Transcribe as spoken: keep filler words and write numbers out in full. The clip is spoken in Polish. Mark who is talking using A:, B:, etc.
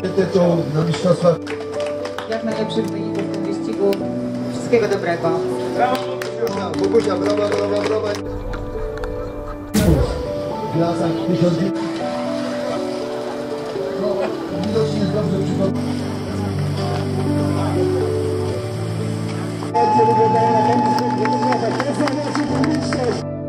A: Tytuł na mistrzostwach.
B: Jak najlepszych wyników w tym wyścigu. Wszystkiego dobrego.
A: Brawo! Bogusia, brawa, brawa, brawa. W lasach tysiąc... No, widocznie jest dobrze przygotowany. Wyglądają na ten, żeby nie